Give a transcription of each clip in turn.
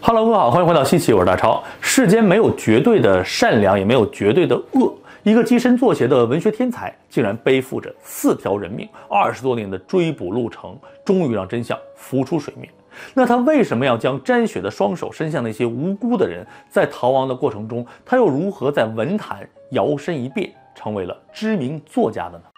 Hello， 各位好，欢迎回到西奇，我是大超。世间没有绝对的善良，也没有绝对的恶。一个跻身作协的文学天才，竟然背负着4条人命，20多年的追捕路程，终于让真相浮出水面。那他为什么要将沾血的双手伸向那些无辜的人？在逃亡的过程中，他又如何在文坛摇身一变，成为了知名作家的呢？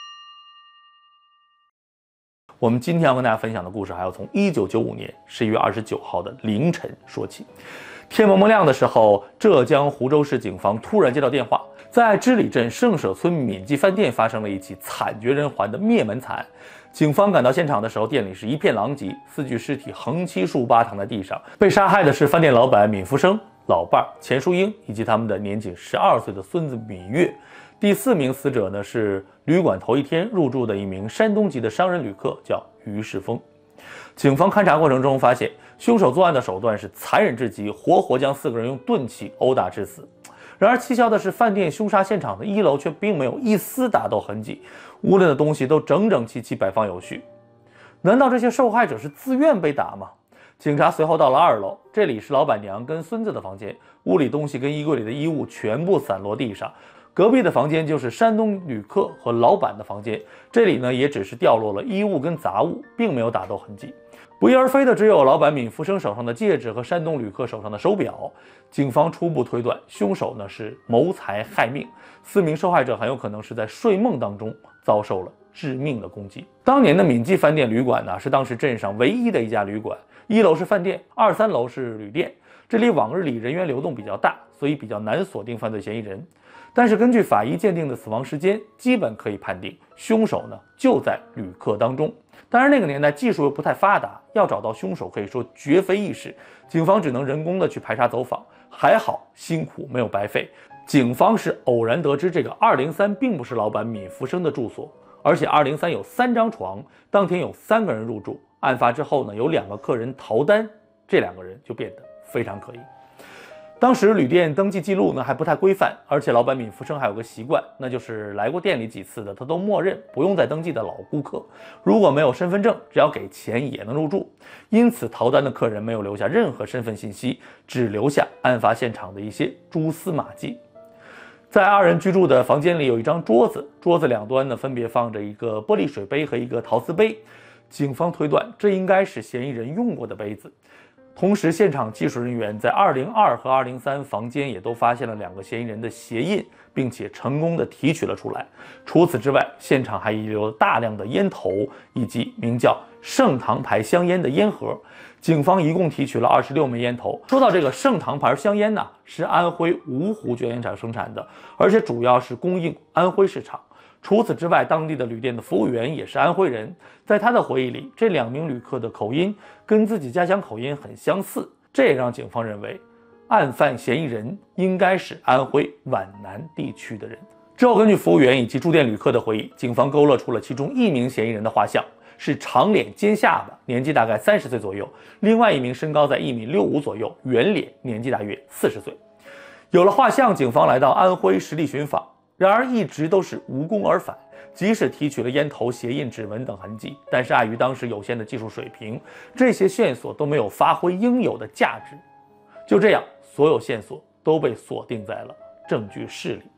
我们今天要跟大家分享的故事，还要从1995年11月29号的凌晨说起。天蒙蒙亮的时候，浙江湖州市警方突然接到电话，在织里镇圣舍村闽记饭店发生了一起惨绝人寰的灭门惨案。警方赶到现场的时候，店里是一片狼藉，4具尸体横七竖八躺在地上。被杀害的是饭店老板闵福生、老伴钱淑英以及他们的年仅12岁的孙子闵月。第4名死者呢是旅馆头一天入住的一名山东籍的商人旅客，叫于世峰。警方勘查过程中发现，凶手作案的手段是残忍至极，活活将4个人用钝器殴打致死。然而蹊跷的是，饭店凶杀现场的1楼却并没有一丝打斗痕迹，屋里的东西都整整齐齐摆放有序。难道这些受害者是自愿被打吗？警察随后到了2楼，这里是老板娘跟孙子的房间，屋里东西跟衣柜里的衣物全部散落地上。隔壁的房间就是山东旅客和老板的房间，这里呢也只是掉落了衣物跟杂物，并没有打斗痕迹。不翼而飞的只有老板闵福生手上的戒指和山东旅客手上的手表。警方初步推断，凶手呢是谋财害命，4名受害者很有可能是在睡梦当中遭受了致命的攻击。当年的闽记饭店旅馆呢，是当时镇上唯一的一家旅馆，1楼是饭店，2、3楼是旅店。这里往日里人员流动比较大，所以比较难锁定犯罪嫌疑人。但是根据法医鉴定的死亡时间，基本可以判定凶手呢就在旅客当中。当然那个年代技术又不太发达，要找到凶手可以说绝非易事，警方只能人工的去排查走访。还好辛苦没有白费，警方是偶然得知这个203并不是老板闵福生的住所，而且203有3张床，当天有3个人入住。案发之后呢，有2个客人逃单，这2个人就变得非常可疑。当时旅店登记记录呢还不太规范，而且老板闵福生还有个习惯，那就是来过店里几次的他都默认不用再登记的老顾客，如果没有身份证，只要给钱也能入住。因此逃单的客人没有留下任何身份信息，只留下案发现场的一些蛛丝马迹。在2人居住的房间里有一张桌子，桌子两端呢分别放着一个玻璃水杯和一个陶瓷杯，警方推断这应该是嫌疑人用过的杯子。同时现场技术人员在202和203房间也都发现了2个嫌疑人的鞋印，并且成功的提取了出来。除此之外，现场还遗留了大量的烟头以及名叫盛唐牌香烟的烟盒。警方一共提取了26枚烟头。说到这个盛唐牌香烟呢，是安徽芜湖卷烟厂生产的，而且主要是供应安徽市场。除此之外，当地的旅店的服务员也是安徽人，在他的回忆里，这2名旅客的口音跟自己家乡口音很相似，这也让警方认为案犯嫌疑人应该是安徽皖南地区的人。之后根据服务员以及住店旅客的回忆，警方勾勒出了其中1名嫌疑人的画像，是长脸尖下巴，年纪大概30岁左右；另外1名身高在1.65米左右，圆脸，年纪大约40岁。有了画像，警方来到安徽实地寻访，然而一直都是无功而返，即使提取了烟头、鞋印、指纹等痕迹，但是碍于当时有限的技术水平，这些线索都没有发挥应有的价值。就这样，所有线索都被锁定在了证据室里。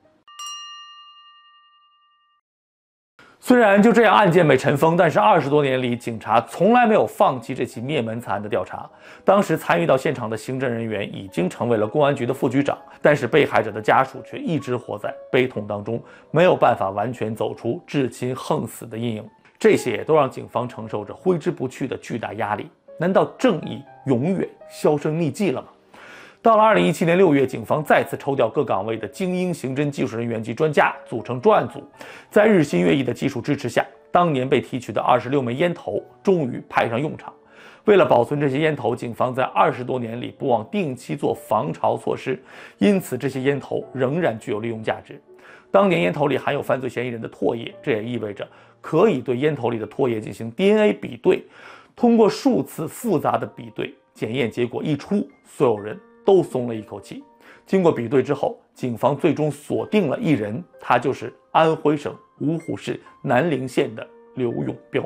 虽然就这样案件被尘封，但是20多年里，警察从来没有放弃这起灭门惨案的调查。当时参与到现场的刑侦人员已经成为了公安局的副局长，但是被害者的家属却一直活在悲痛当中，没有办法完全走出至亲横死的阴影。这些都让警方承受着挥之不去的巨大压力。难道正义永远销声匿迹了吗？到了2017年6月，警方再次抽调各岗位的精英刑侦技术人员及专家，组成专案组。在日新月异的技术支持下，当年被提取的26枚烟头终于派上用场。为了保存这些烟头，警方在20多年里不忘定期做防潮措施，因此这些烟头仍然具有利用价值。当年烟头里含有犯罪嫌疑人的唾液，这也意味着可以对烟头里的唾液进行 DNA 比对。通过数次复杂的比对，检验结果一出，所有人都松了一口气。经过比对之后，警方最终锁定了1人，他就是安徽省芜湖市南陵县的刘永彪。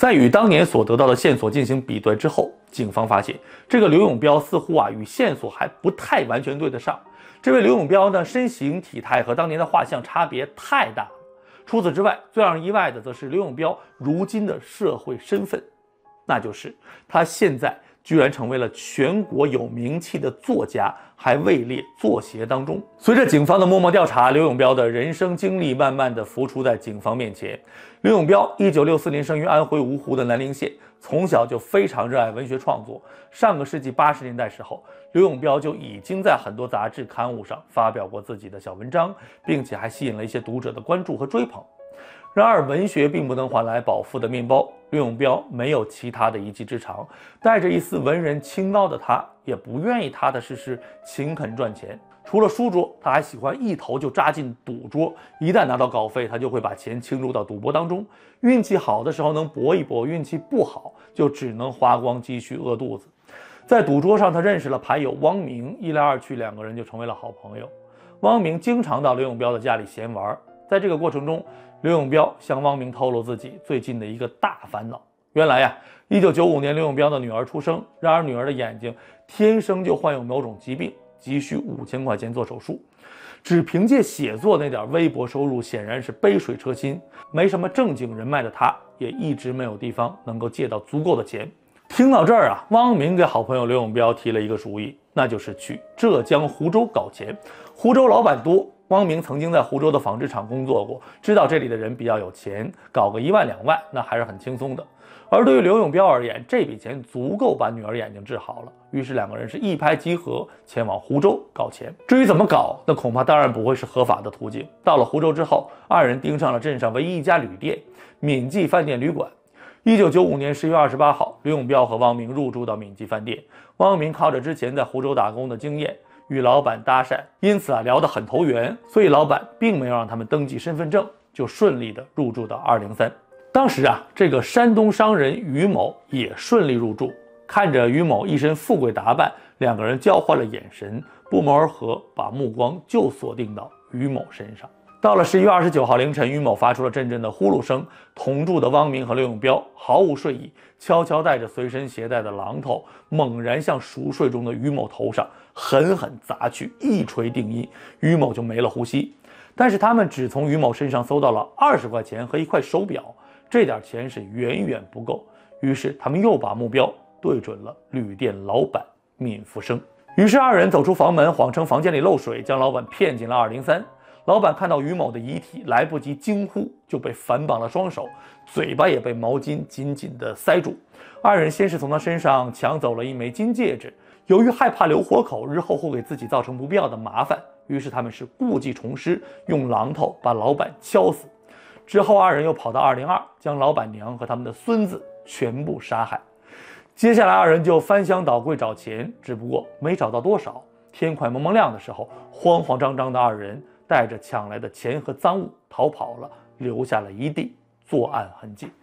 在与当年所得到的线索进行比对之后，警方发现这个刘永彪似乎与线索还不太完全对得上。这位刘永彪呢，身形体态和当年的画像差别太大了。除此之外，最让人意外的则是刘永彪如今的社会身份，那就是他现在居然成为了全国有名气的作家，还位列作协当中。随着警方的默默调查，刘永彪的人生经历慢慢的浮出在警方面前。刘永彪1964年生于安徽芜湖的南陵县，从小就非常热爱文学创作。上个世纪80年代时候，刘永彪就已经在很多杂志刊物上发表过自己的小文章，并且还吸引了一些读者的关注和追捧。然而文学并不能换来饱腹的面包，刘永彪没有其他的一技之长，带着一丝文人清高的他，也不愿意踏踏实实勤恳赚钱。除了书桌，他还喜欢一头就扎进赌桌，一旦拿到稿费，他就会把钱倾注到赌博当中。运气好的时候能搏一搏，运气不好就只能花光积蓄饿肚子。在赌桌上，他认识了牌友汪明，一来二去，两个人就成为了好朋友。汪明经常到刘永彪的家里闲玩，在这个过程中，刘永彪向汪明透露自己最近的一个大烦恼。原来1995年刘永彪的女儿出生，然而女儿的眼睛天生就患有某种疾病，急需5000块钱做手术。只凭借写作那点微薄收入，显然是杯水车薪。没什么正经人脉的他，也一直没有地方能够借到足够的钱。听到这儿汪明给好朋友刘永彪提了一个主意，那就是去浙江湖州搞钱。湖州老板多，汪明曾经在湖州的纺织厂工作过，知道这里的人比较有钱，搞个1万2万那还是很轻松的。而对于刘永彪而言，这笔钱足够把女儿眼睛治好了。于是两个人是一拍即合，前往湖州搞钱。至于怎么搞，那恐怕当然不会是合法的途径。到了湖州之后，二人盯上了镇上唯一一家旅店——闽记饭店旅馆。1995年10月28号，刘永彪和汪明入住到闽记饭店。汪明靠着之前在湖州打工的经验，与老板搭讪，因此聊得很投缘，所以老板并没有让他们登记身份证，就顺利的入住到203。当时这个山东商人于某也顺利入住，看着于某一身富贵打扮，两个人交换了眼神，不谋而合，把目光就锁定到于某身上。到了11月29号凌晨，于某发出了阵阵的呼噜声，同住的汪明和刘永彪毫无睡意，悄悄带着随身携带的榔头，猛然向熟睡中的于某头上狠狠砸去，一锤定音，于某就没了呼吸。但是他们只从于某身上搜到了20块钱和一块手表，这点钱是远远不够，于是他们又把目标对准了旅店老板闵福生。于是二人走出房门，谎称房间里漏水，将老板骗进了203。老板看到于某的遗体，来不及惊呼，就被反绑了双手，嘴巴也被毛巾紧紧地塞住。二人先是从他身上抢走了一枚金戒指，由于害怕留活口，日后会给自己造成不必要的麻烦，于是他们是故技重施，用榔头把老板敲死。之后二人又跑到202，将老板娘和他们的孙子全部杀害。接下来二人就翻箱倒柜找钱，只不过没找到多少。天快蒙蒙亮的时候，慌慌张张的二人带着抢来的钱和赃物逃跑了，留下了一地作案痕迹。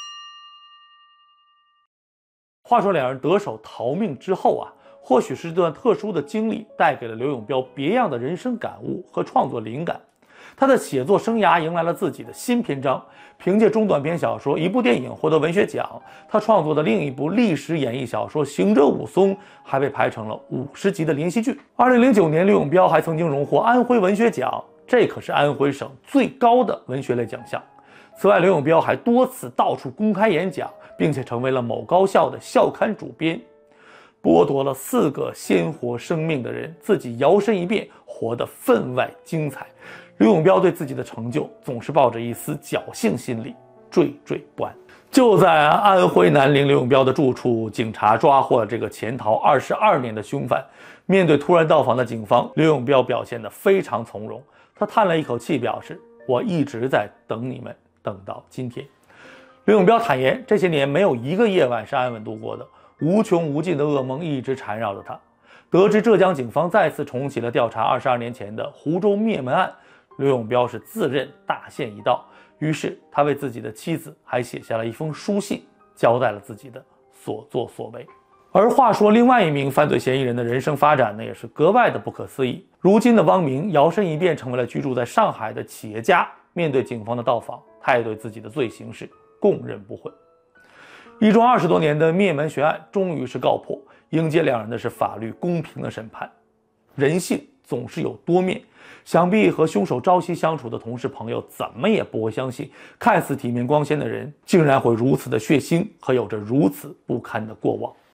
话说两人得手逃命之后或许是这段特殊的经历带给了刘永彪别样的人生感悟和创作灵感。他的写作生涯迎来了自己的新篇章，凭借中短篇小说、一部电影获得文学奖。他创作的另一部历史演绎小说《行者武松》还被拍成了50集的连续剧。2009年，刘永彪还曾经荣获安徽文学奖，这可是安徽省最高的文学类奖项。此外，刘永彪还多次到处公开演讲，并且成为了某高校的校刊主编。剥夺了4个鲜活生命的人，自己摇身一变，活得分外精彩。刘永彪对自己的成就总是抱着一丝侥幸心理，惴惴不安。就在安徽南陵刘永彪的住处，警察抓获了这个潜逃22年的凶犯。面对突然到访的警方，刘永彪表现得非常从容，他叹了一口气，表示：“我一直在等你们，等到今天。”刘永彪坦言，这些年没有一个夜晚是安稳度过的，无穷无尽的噩梦一直缠绕着他。得知浙江警方再次重启了调查22年前的湖州灭门案，刘永彪是自认大限已到，于是他为自己的妻子还写下了一封书信，交代了自己的所作所为。而话说另外一名犯罪嫌疑人的人生发展呢，也是格外的不可思议。如今的汪明摇身一变成为了居住在上海的企业家，面对警方的到访，他也对自己的罪行是供认不讳。 一桩20多年的灭门悬案终于是告破，迎接两人的是法律公平的审判。人性总是有多面，想必和凶手朝夕相处的同事朋友怎么也不会相信，看似体面光鲜的人竟然会如此的血腥和有着如此不堪的过往。